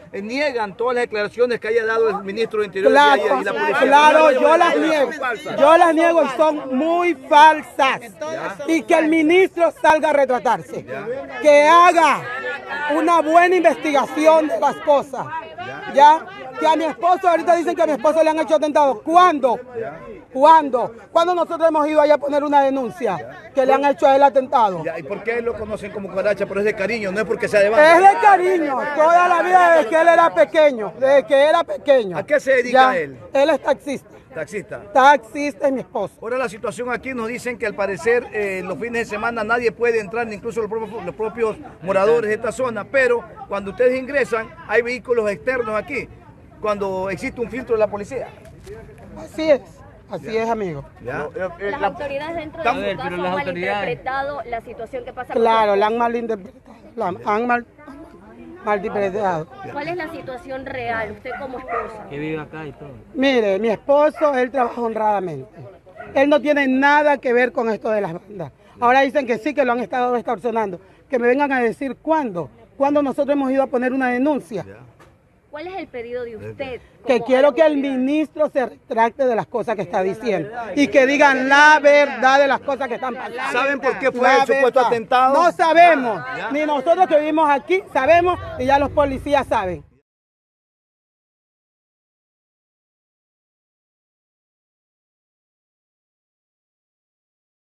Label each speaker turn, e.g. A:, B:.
A: niegan todas las declaraciones que haya dado el ministro de Interior
B: Claro,
A: y la policía.
B: claro, yo las niego y son muy falsas. Y que el ministro salga a retratarse, que haga una buena investigación de las cosas. ¿Ya? Que a mi esposo, ahorita dicen que a mi esposo le han hecho atentado. ¿Cuándo? ¿Cuándo? ¿Cuándo nosotros hemos ido allá a poner una denuncia que le han hecho a él atentado?
A: ¿Y por qué lo conocen como Cucaracha? Pero es de cariño, no es porque sea de banda.
B: Es de cariño, toda la vida desde que él era pequeño, desde que era pequeño.
A: ¿A qué se dedica él?
B: Él es taxista.
A: Taxista.
B: Taxista es mi esposo.
A: Ahora la situación aquí nos dicen que al parecer los fines de semana nadie puede entrar, incluso los propios moradores de esta zona, pero cuando ustedes ingresan hay vehículos externos aquí, cuando existe un filtro de la policía.
B: Así es, amigo.
C: Las autoridades dentro de su caso han malinterpretado la situación que pasa.
B: Claro, la han malinterpretado, malinterpretado.
C: ¿Cuál es la situación real, usted como esposa?
D: Que vive acá y todo.
B: Mire, mi esposo, él trabaja honradamente. Él no tiene nada que ver con esto de las bandas. Ahora dicen que sí, que lo han estado extorsionando. Que me vengan a decir cuándo. Cuándo nosotros hemos ido a poner una denuncia.
C: ¿Cuál es el pedido de usted?
B: Que quiero que el ministro se retracte de las cosas que está diciendo y que digan la verdad de las cosas que están pasando.
A: ¿Saben por qué fue el supuesto atentado?
B: No sabemos, ni nosotros que vivimos aquí sabemos y ya los policías saben.